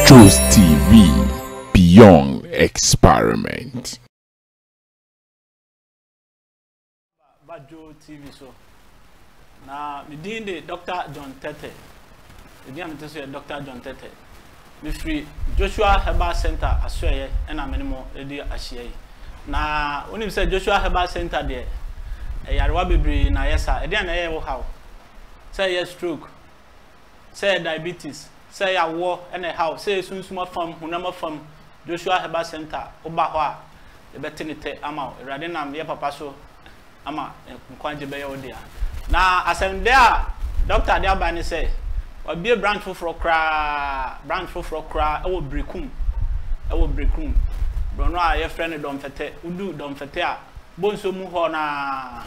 JOHOne TV, beyond experiment. JOHOne TV so na me din de Dr. John Tete. Me din am to Dr. John Tete. Me free Joshua Herbal Center asoye na me mo edi ahye. Na onim say Joshua Herbal Center de yarewa bebre na yesa. E dey na ye wo how. Say ye stroke. Say diabetes. Say ya wo na how. Say sunsuma fam, hunama fam. Joshua Herbal Center oba ho a e betenete ama erade na me papa so ama nkwanje be yo dia na asem there doctor dia ba ni say obi branch for kra e wo brekum brono a ye friend dom fete udu dom fete a bonso mu ho na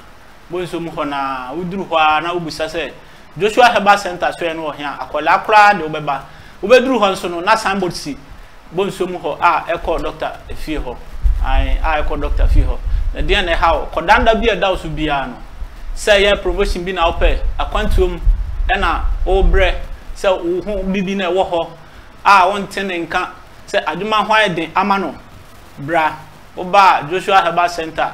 uduru ho na ubusa say Joshua Herbal Center so no hia akola kra de obeba obeduru ho nso no na signboard si bonso mu ho a eko doctor efie ho ai eko doctor fie ho na dia na how kodanda bi eda osu bia no say ye promotion bi na ope akwantuom e na obre say wo bibi na wo ho a wonte ne nka say adwuma hwan den ama no bra oba Joshua Herbal Center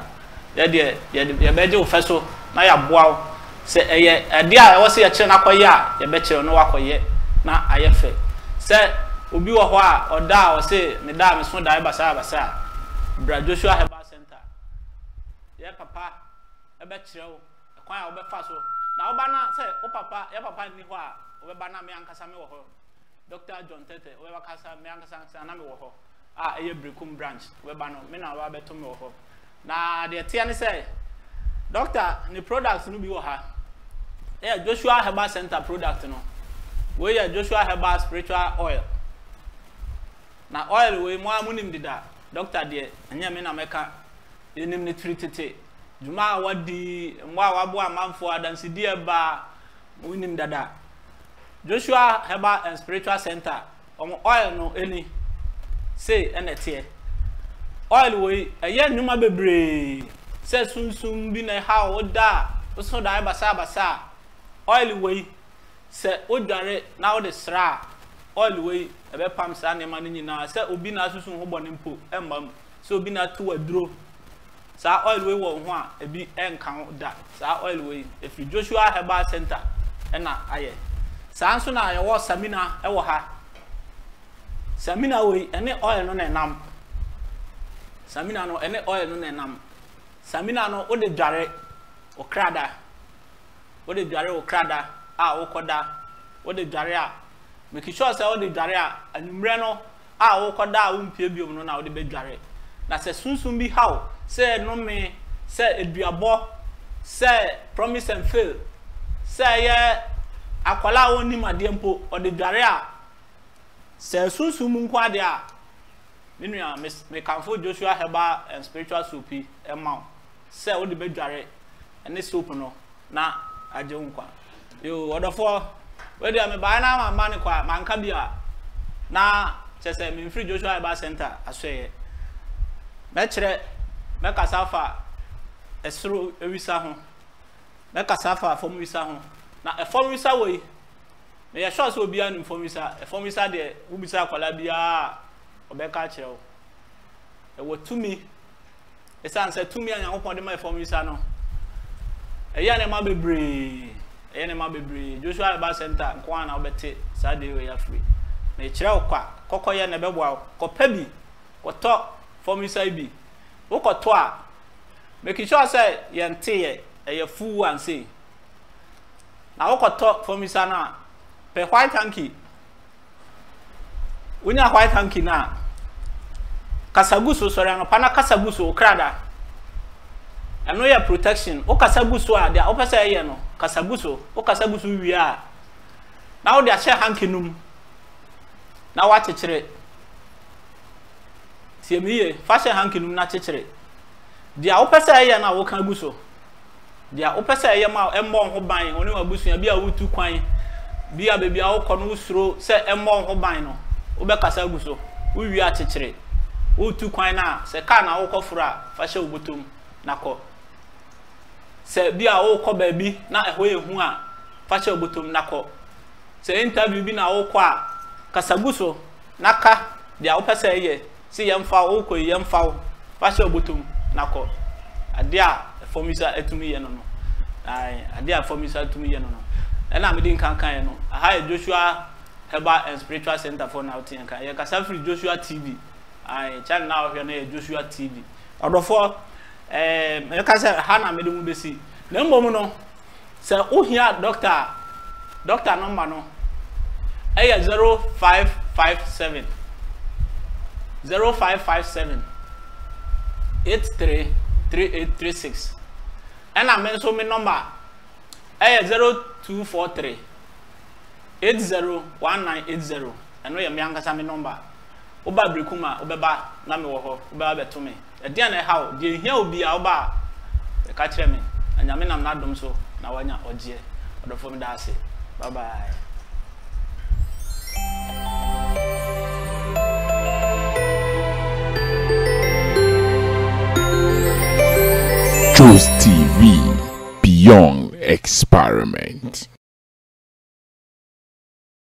ye beje ofeso na ya boawo say eye ade a wo say ye kire na koye a ye be kire no wakoye na ayefe say obi wo ho a oda wo say me da me so da basa bra Joshua Herbal Center ye papa e be kire wo kwan a wo be fa so na wo ba na say o papa ye papa ni ho a wo be ba na me ankasa me wo ho Dr. John Tete wo be kasa me ankasa na me wo ho a eye brekum branch wo be ba no me na wa beto me wo ho na de tie ne say doctor ni products no bi wo ha Joshua Herbal Center product no we ya Joshua Herbal spiritual oil na oil we mo amunim dida doctor de anya me na meka enim ne tritete juma wadi mwa wabo amanfo adansi die ba unim dada Joshua Herbal and Spiritual Center oil no eni say enete oil we eye nyuma bebre say sunsum bi na ha oda so da basa oil we say odware na wo de sra oil we ebe pam sa ne ma nyina say obi na susun ho bone mpo embam say obi na to waduro sa oil we wo ho a ebi enkan da sa oil we efi Joshua Herbal Center na aye sa nso na ye wo samina e wo ha samina we ene oil no na nam samina no ene oil no na nam samina no o de dware o krada a wo koda o de dware a make sure say o de dware a anumre no a wo koda a wo mpie biom no na o de be dware na se sunsun bi how say no me say eduabo say promise and fail say ye akwala woni made mpo o de dware a say sunsun mu nkwa de a menua me kanfo Joshua Herbal and Spiritual Soap emma say o de be dware ene soap no na aje nkwa yo odofo we dey me ba na ma ne kwa manka bia na chese me free Joshua Herbal Center asoye me kire me kasafa esro ewisa ho me kasafa fom wisa ho na efom wisa we me ye sure so bia nim fom wisa efom wisa de ubisa kwala bia obeka kire o e wo tumi esan se tumi anyankopon de ma efom wisa no eya ne ma bebre Joshua Herbal Center kwa na obete sade we ya free na kire okwa kokoye na beboa kopa bi koto fomisa bi wokoto a make sure say yente ye full one say na wokoto fomisa na pe white hanky unya white hanky na kasaguso sori no pana kasaguso okrada eno ya protection o kasaguso a dia opese ye no kasaguso o kasaguso wi a na wo dia che hanky num na wa chechire tiemiye fashion hanky num na chechire dia opese ye na wo kan guso dia opese ye ma emmo ho ban oni wabusu bia wutu kwan bia bebia wo kɔ no usuro se emmo ho ban no wo be kasa guso wo wi a chechire wutu kwan na se ka na wo kɔfura fashion obotom na kɔ se bia wo kɔ ba bi na ɛho ehu a fashion obotom na kɔ se interview bi na wo kɔ a kasaguso naka dia wo pese ye si yemfa wo ko yemfa wo fa se obotum nako ade a formisa etumi ye no no ai ade a formisa etumi ye no no na me din kankan ye no aha Joshua Herbal and Spiritual Center for now tin kan ye kasa free Joshua TV ai channel na wo na Joshua TV odofo me kasa ha na me de mu besi na mbom no se ohia doctor number no 0557 833836 and I mention my number 0243 801980 and we am yanga me number oba brekuma obeba na me wo ho obeba beto me e dia na how dia hia obi a oba e ka kire me anyame nam na dom so na wanya ogie odofo me da ase bye bye. JOHOne TV Beyond Experiment.